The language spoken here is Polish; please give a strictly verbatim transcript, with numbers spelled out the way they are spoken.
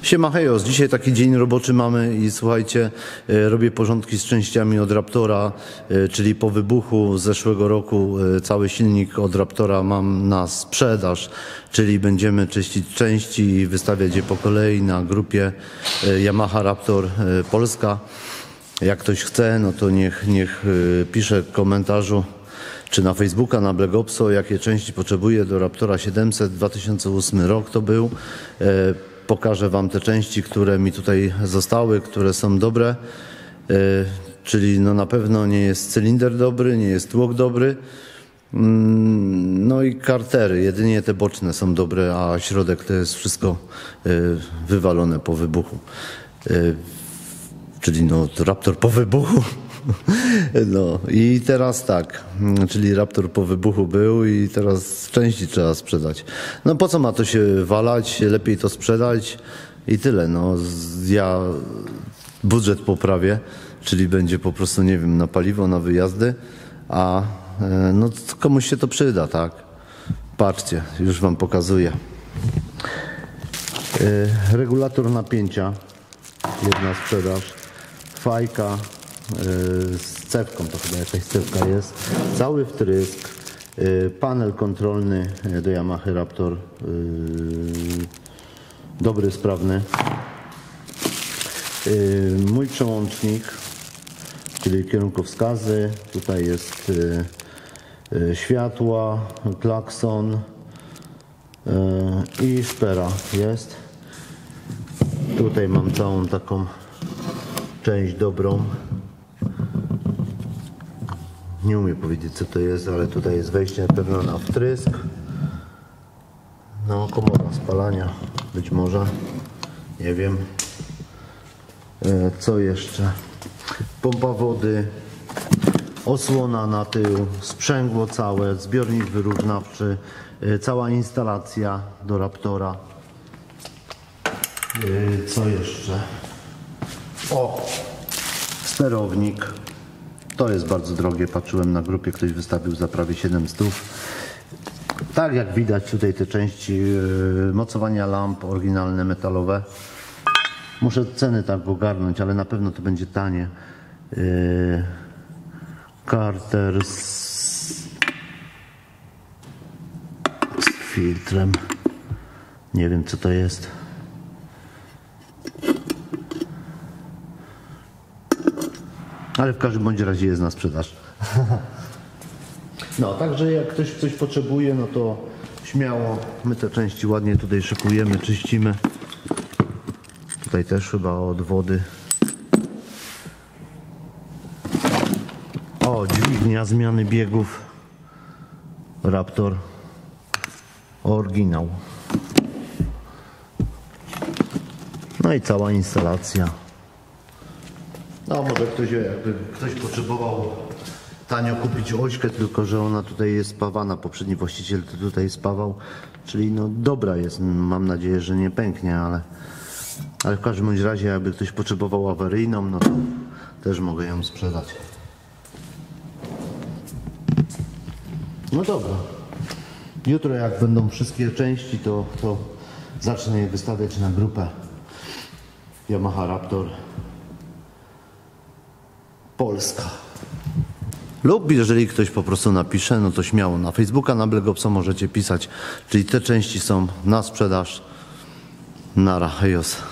Siema hejos, dzisiaj taki dzień roboczy mamy i słuchajcie, e, robię porządki z częściami od Raptora, e, czyli po wybuchu z zeszłego roku e, cały silnik od Raptora mam na sprzedaż, czyli będziemy czyścić części i wystawiać je po kolei na grupie e, Yamaha Raptor e, Polska. Jak ktoś chce, no to niech, niech e, pisze w komentarzu czy na Facebooka, na Black Opso, jakie części potrzebuje do Raptora siedemset, dwa tysiące ósmy rok to był. E, Pokażę Wam te części, które mi tutaj zostały, które są dobre, yy, czyli no na pewno nie jest cylinder dobry, nie jest tłok dobry, yy, no i kartery, jedynie te boczne są dobre, a środek to jest wszystko yy, wywalone po wybuchu, yy, czyli no Raptor po wybuchu. No i teraz tak, czyli Raptor po wybuchu był i teraz części trzeba sprzedać. No po co ma to się walać, lepiej to sprzedać i tyle. No ja budżet poprawię, czyli będzie po prostu, nie wiem, na paliwo, na wyjazdy, a no komuś się to przyda, tak? Patrzcie, już Wam pokazuję. Regulator napięcia, jedna sprzedaż, fajka z cewką, to chyba jakaś cewka jest, cały wtrysk, panel kontrolny do Yamaha Raptor, dobry, sprawny, mój przełącznik, czyli kierunkowskazy, tutaj jest światła, klakson i szpera jest. Tutaj mam całą taką część dobrą. Nie umiem powiedzieć, co to jest, ale tutaj jest wejście na pewno na wtrysk. No, komora spalania, być może. Nie wiem. E, co jeszcze? Pompa wody, osłona na tył, sprzęgło całe, zbiornik wyrównawczy, e, cała instalacja do Raptora. E, co jeszcze? O! Sterownik. To jest bardzo drogie, patrzyłem na grupie, ktoś wystawił za prawie siedem stów. Tak jak widać tutaj te części, yy, mocowania lamp oryginalne, metalowe. Muszę ceny tak ogarnąć, ale na pewno to będzie tanie. Yy, karter z, z filtrem. Nie wiem, co to jest. Ale w każdym bądź razie jest na sprzedaż. No, także jak ktoś coś potrzebuje, no to śmiało. My te części ładnie tutaj szykujemy, czyścimy. Tutaj też chyba od wody. O, dźwignia zmiany biegów. Raptor. Oryginał. No i cała instalacja. No może ktoś, jakby ktoś potrzebował tanio kupić ośkę, tylko że ona tutaj jest spawana, poprzedni właściciel to tutaj spawał, czyli no dobra jest, mam nadzieję, że nie pęknie, ale, ale w każdym bądź razie jakby ktoś potrzebował awaryjną, no to też mogę ją sprzedać. No dobra, jutro jak będą wszystkie części, to, to zacznę je wystawiać na grupę Yamaha Raptor Polska. Lub jeżeli ktoś po prostu napisze, no to śmiało na Facebooka, na Black Opso możecie pisać, czyli te części są na sprzedaż. Nara, hejos.